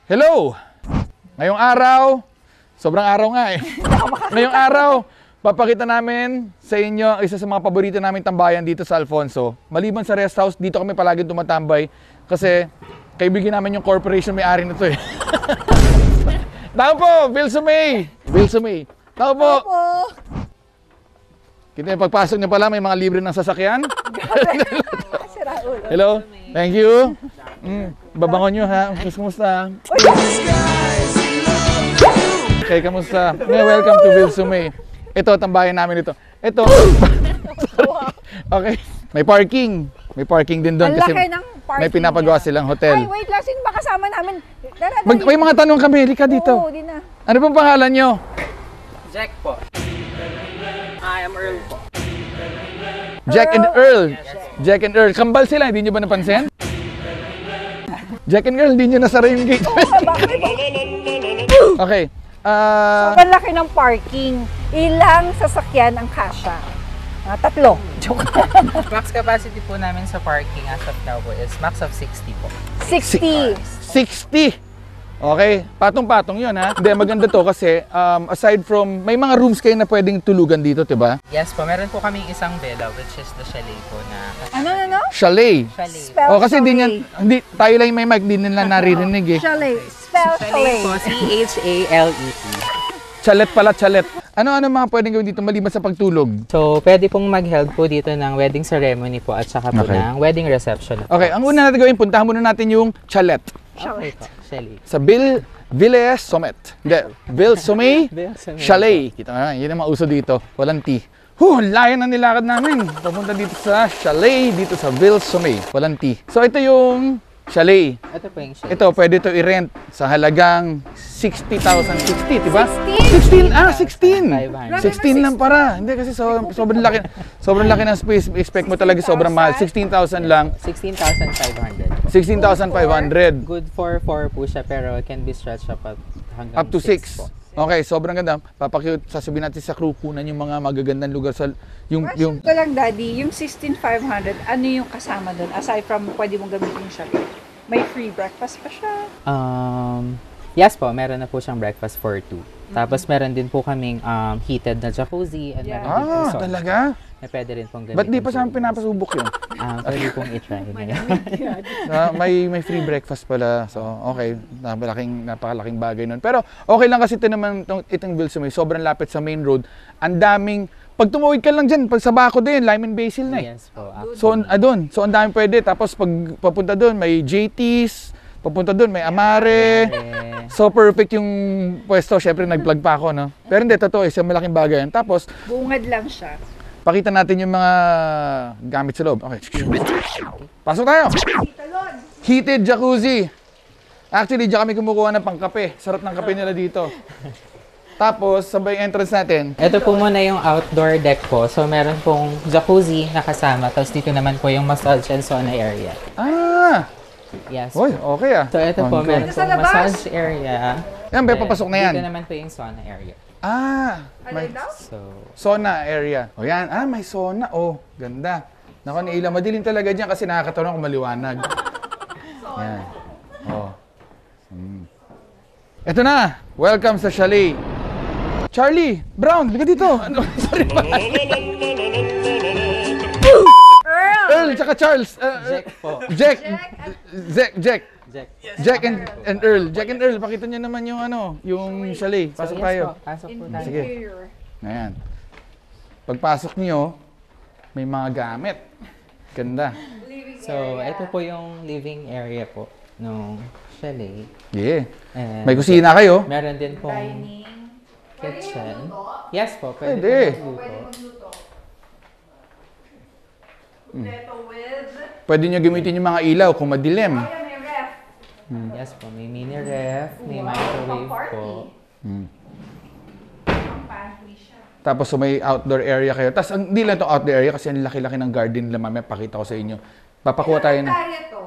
Hello! Ngayong araw, sobrang araw nga eh. Ngayong araw, papakita namin sa inyo isa sa mga paborito namin tambayan dito sa Alfonso. Maliban sa rest house, dito kami palagi tumatambay kasi kaibigan namin yung corporation may-ari nito eh. Tao po, Bill Sumay! Bill Sumay. Tao po! Kita yung pagpasok niyo pala, may mga libre ng sasakyan. Hello, thank you. Babangon nyo ha. Kumusta? Okay, kamusta? Welcome to Bill Sumay. Ito, tambayan namin ito. Ito. Okay, may parking. May parking din doon kasi may pinapagawa silang hotel. Ay, wait lang. Sino ba kasama namin? May mga tanong kami. Halika dito. Oo, di na. Ano pong pangalan nyo? Jack po. I am Earl po. Jack and Earl. Jack and Earl. Kambal sila, hindi nyo ba napansin? Jack and Earl, hindi nyo nasara yung gate. Okay. Sobrang laki ng parking. Ilang sasakyan ang kasya? Tatlo. Joke. Max capacity po namin sa parking as of now po is max of 60 po. 60. 60! Okay, patong-patong yun ha. Hindi, maganda to kasi aside from, may mga rooms kayo na pwedeng tulugan dito, diba? Yes po, meron po kaming isang villa which is the chalet po na... Ano? Chalet. Chalet. Spell Kasi chalet. hindi, tayo lang yung may mic, hindi nila naririnig eh. Chalet. Spell Chalet chalet. po, C-H-A-L-E-T. Chalet pala, chalet. Ano-ano mga pwedeng gawin dito maliban sa pagtulog? So, pwede pong mag-held po dito ng wedding ceremony po at saka po Okay. ng wedding reception. Okay, ang una natin gawin, puntahan muna natin yung chalet. Okay po, chalet. Sa Ville Summit. Hindi, Bill Sumay Chalet. Kita na, yun ang mauso dito. Walang T. Layo na nilakad namin. Papunta dito sa chalet, dito sa Bill Sumay. Walang T. So ito yung chalet. Ito po yung chalet. Ito, pwede ito i-rent sa halagang 60,000. 60, diba? 16? 16! 16 lang para. Hindi kasi sobrang laki. Sobrang laki ng space. Expect mo talaga sobrang mahal. 16,000 lang. 16,500. 16,500. Good for 4 po siya pero it can be stretched hanggang Up to 6 6. po. Okay, sobrang ganda. Papakute, sasabihin natin sa crew kunan yung mga magagandang lugar sa yung Question ko lang, Daddy, yung 16,500, ano yung kasama doon? Aside from pwede mong gamitin yung chalet. May free breakfast pa siya? Yes po, meron na po siyang breakfast for 2. Tapos meron din po kaming heated na jacuzzi and meron din po sauna. Talaga? Na pwede rin pong gamitin. Ba't di pa sa amin pinapasubok yun? Pwede pong i-try niya. May free breakfast pala. So, okay. Napakalaking bagay nun. Pero, okay lang kasi ito naman, itong Bill Sumay, sobrang lapit sa main road. Ang daming, pag tumawid ka lang dyan, pag sa Baco din, Lime and Basil na eh. Yes po. Doon. So, ang daming pwede. Tapos, pag papunta doon, may JT's. Papunta doon, may Amare. So, perfect yung pwesto. Siyempre, nag-vlog pa ako, no? Pero hindi, totoo, isang malaking bagay yan. Tapos, Bungad lang siya. pakita natin yung mga gamit sa loob. Okay. Pasok tayo! Heated jacuzzi. Actually, diyan kami kumukuha ng pangkape. Sarap ng kape nila dito. Tapos, sabay entrance natin. Ito po muna yung outdoor deck po. So, meron pong jacuzzi na kasama. Tapos dito naman po yung massage and sauna area. Ah! Yes. Oy, okay ah. So, ito po, meron Sa pong labas? massage area. Yan, may papasok na yan. Dito naman po yung sauna area. Ah! May So, sauna area. O yan. Ah, may sauna. Oh, ganda. Naku, ni Ila, madilim talaga dyan kasi nakakatawa kung maliwanag. Yan. Oh. Ito na. Welcome sa chalet. Charlie, Brown, liga dito. Ano? Sorry pa. Earl, tsaka Charles. Jack po. Jack. Jack. Jack and Earl. Jack and Earl, pakita nyo naman yung yung chalet. Pasok So, yes tayo. po, pasok po tayo. Sige. Ayan. Pagpasok nyo, may mga gamit. Ganda. So, ito po yung living area po nung chalet. Yeah. And May kusina kayo. meron din pong kitchen. Yes po, pwede Pwede. po magluto. Pwede nyo gamitin yung mga ilaw kung madilim. Yes po, may mini ref, may microwave po. Tapos so may outdoor area kayo. Tapos hindi lang itong outdoor area kasi ang laki-laki ng garden nila. Mamaya pakita ko sa inyo. Papakuha tayo na.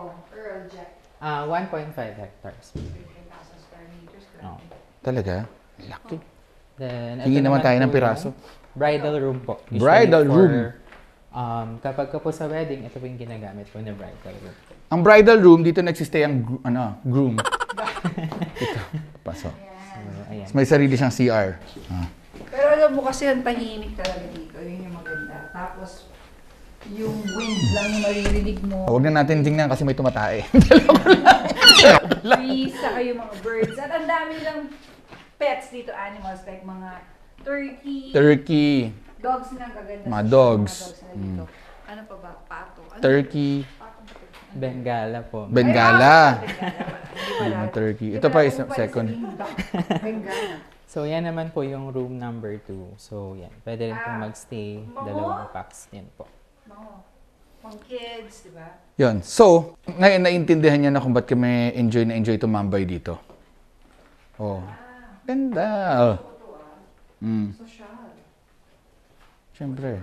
1.5 hectares. Oh. Talaga? Laki. Then, Hingi ito naman tayo ng po piraso. yung Bridal room po. Usually Bridal room. Kapag ka po sa wedding, ito po yung ginagamit po na bridal room. Ang bridal room, dito nagsistay ang groom. Ito, pasok. So, ayan. May sarili siyang CR. Pero alam mo kasi ang tahimik talaga dito. Yun yung maganda. Tapos, yung wind lang yung maririnig mo. Huwag na natin tingnan kasi may tumatae. Trees, saka yung mga birds. At ang dami nilang pets dito, animals, like mga turkey, Turkey, dogs na ang gaganda. Mga sa dogs. mga dogs na dito. Ano pa ba? Pato. Ano turkey, Pato ba ito? Bengala po. Bengala. Hindi pala. Mga turkey. Ito pa is second. Bengala. So, yan naman po yung room number 2. So, yan. Pwede rin po magstay. Dalawang packs din po. Mga pang kids, di ba? Yun. So, ngayon naiintindihan niya na kung ba't kami enjoy na enjoy tumambay dito. Oh. Ganda. Social. Siyempre.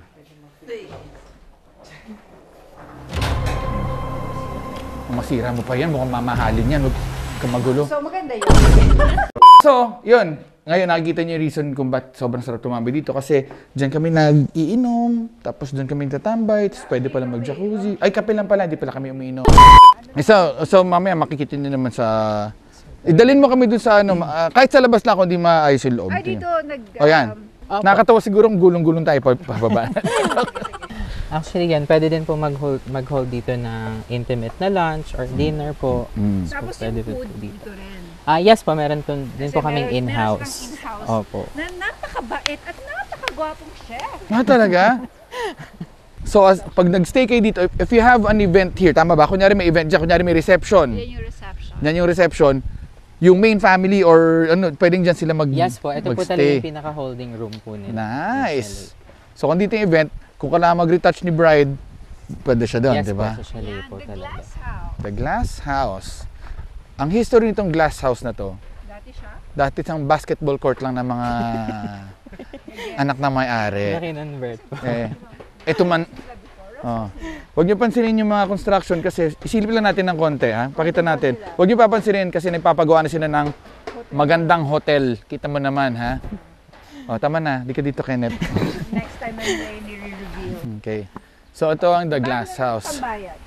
Masira mo pa yan. Mukhang mamahalin yan. Huwag kang magulo. So, maganda yun. So, yun. Ngayon, nakikita niyo yung reason kung ba't sobrang sarap tumambay dito. Kasi, dyan kami nag-iinom, tapos dyan kami tatambay, tapos pwede pala mag-jacuzzi. Ay, kape lang pala, hindi pala kami umiinom. So mamaya makikita niyo naman sa... Idalin mo kami dun sa ano, kahit sa labas lang ako, hindi maayos yung loob. Ay, dito O yan. Nakakatawa siguro gulong-gulong tayo pababa. Actually, yan. Pwede din po mag-hold dito ng intimate na lunch or dinner po. Tapos So, pwede yung po food dito. dito rin. Yes po, meron po din po Kasi kaming meron in-house. silang in-house Opo. na napakabait at napakagwapong chef. Talaga? So, pag nag-stay kayo dito, if you have an event here, tama ba? Kunyari may event dyan, kunyari may reception. Yan yung reception. Yan yung reception. Yung main family or ano, pwedeng dyan sila Yes po, ito po talaga magstay. yung pinaka-holding room po nila. Nice. So, kung dito yung event, kung kailangan mag-retouch ni bride, pwede siya doon, Yes di po, ba? sa chalet Yan, po the talaga. glass house. The Glass House. Ang history nitong Glass House na to, Dati siya. dati isang basketball court lang ng mga anak na may-ari. Naki-convert po. Ito man, huwag niyo pansinin yung mga construction kasi isilip lang natin ng konti, ha? Pakita natin. Huwag niyo papansinin kasi nagpapagawa na sila ng magandang hotel. Kita mo naman, ha? O, tama na. Di ka dito, Kenneth. Next time ay nire-reveal. Okay. So, ito ang The Glass House. Pambayad.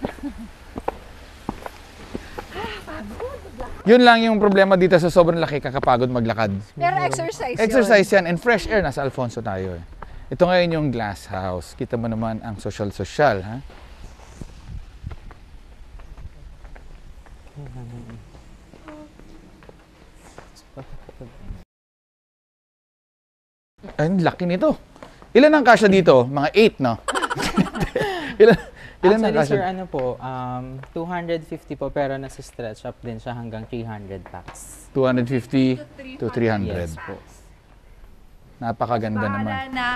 Yun lang yung problema dito sa sobrang laki, kakapagod maglakad. Pero exercise yun. Exercise yan and fresh air. Nasa Alfonso tayo, eh. Ito ngayon yung Glass House. Kita mo naman ang social-social, ha? Ay, laki nito. Ilan ang kasya dito? Mga 8, no? ilan ang Actually, kasya? sir, ano po, 250 po pero nasa stretch up din siya hanggang 300 packs. 250 to 300. Yes po. Napakaganda naman. Bahala na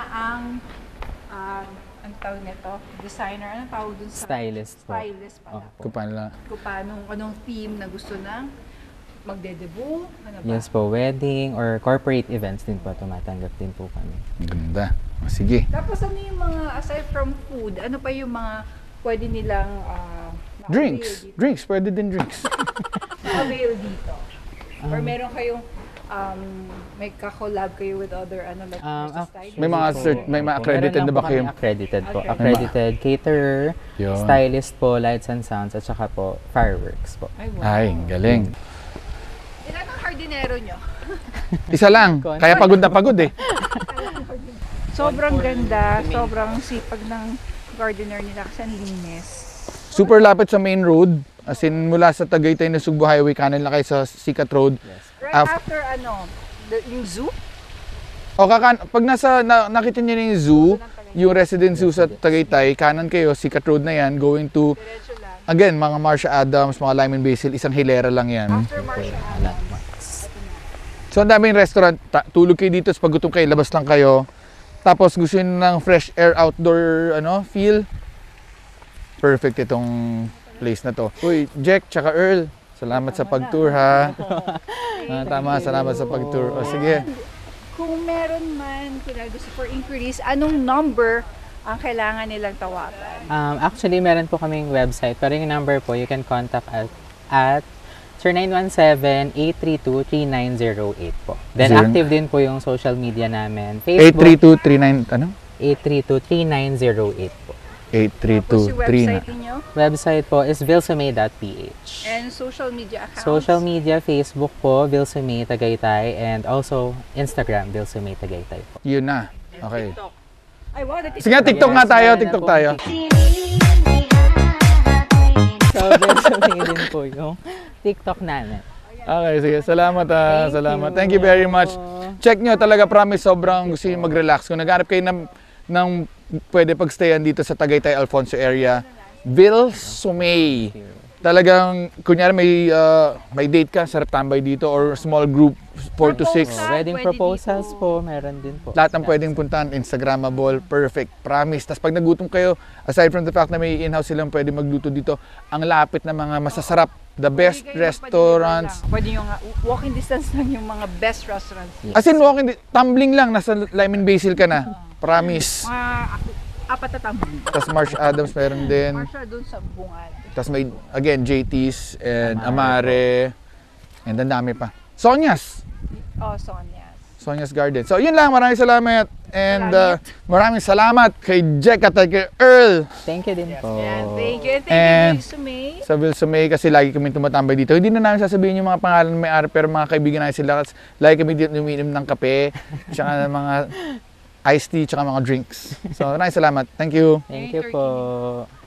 ang tawag nito, designer, anong tawag dun sa... Stylist po. Stylist pala. Opo. Kung paano lang. Kung paano, anong theme na gusto ng magde-debut, ano ba? Yes po, wedding or corporate events din po, tumatanggap din po kami. Ang ganda. O, sige. Tapos ano yung mga, aside from food, ano pa yung mga pwede nilang Drinks. Drinks. Pwede din drinks. ma-avail dito? Or meron kayong, may kakolab kayo with other, ano, like, stylist? May mga may mga accredited na ba kayo? Accredited po. Okay. Accredited caterer, Yun. stylist po, lights and sounds, at saka po fireworks po. Ay, wow. Ay, galing. Ilan ang hardinero nyo? Isa lang. Kaya pagod na pagod, eh. Sobrang ganda, sobrang sipag ng gardener nila kasi ang linis. Super lapit sa main road. As in, mula sa Tagaytay na Subo Highway, kanan lang kayo sa Sikat Road. Right after yung zoo? O pag nakita niyo na yung zoo, yung residence zoo sa Tagaytay, kanan kayo, Sikat Road na yan, going to, Diretso lang. again, mga Marcia Adams, mga Lyman Basil, isang hilera lang yan. After Marcia Adams. So, ang daming restaurant. Tulog kayo dito, pag gutom kayo, labas lang kayo. Tapos, gusto nyo ng fresh air outdoor feel. Perfect itong place na to. Uy, Jack, tsaka Earl, salamat sa pag-tour, ha? Tama, salamat sa pag-tour. O, sige. Kung meron man gusto for inquiries, anong number ang kailangan nilang tawagan? Actually, meron po kaming website, pero yung number po, you can contact us at 0917-832-3908 po. Then, active din po yung social media namin. Facebook, 83239, ano? 832-3908 po. Tapos yung 83239. website niyo? website po is vilsumay.ph. And social media accounts? Social media, Facebook po, Vilsumay Tagaytay, and also Instagram, Vilsumay Tagaytay po. Yun na. Okay. TikTok. Ay, wow, Sige, TikTok nga tayo, meron na TikTok po tayo. So, Vilsumay din po yung TikTok namin. Okay, sige. Salamat salamat. you. Thank you very much. Check nyo talaga, promise, sobrang gusto nyo mag-relax. Kung naghanap kayo ng pwede pagstayan dito sa Tagaytay, Alfonso area, Vilsumay. Talagang, kunyari may date ka, sarap tambay dito, or small group, 4 to 6. Wedding Pwede proposals dito. po, meron din po. Lahat ng pwedeng puntahan, Instagrammable, perfect, promise. Tapos pag nagutom kayo, aside from the fact na may in-house silang pwede magluto dito, ang lapit na mga masasarap, the best restaurants. Pwede yung walking distance lang yung mga best restaurants. Yes. As in, tumbling lang, nasa Lime and Basil ka na. Promise. Mga apat na tumbling. Tapos Marsh Adams meron din. Marsha doon sa bungad. Tapos may, again, JT's and Amare. And ang dami pa. Sonia's. Oh, Sonia's. Sonia's Garden. So, yun lang. Maraming salamat. And Salamat. maraming salamat kay Jack at kay Earl Thank you din po. Yan, thank you. And- Thank you, Vilsumay. sa Vilsumay kasi lagi kami tumatambay dito. Hindi na namin sasabihin yung mga pangalan ng may-ari pero mga kaibigan namin sila. Kasi lagi kami dito umiinom ng kape, tsaka ng mga iced tea, tsaka mga drinks. So, maraming salamat. Thank you. Thank you po.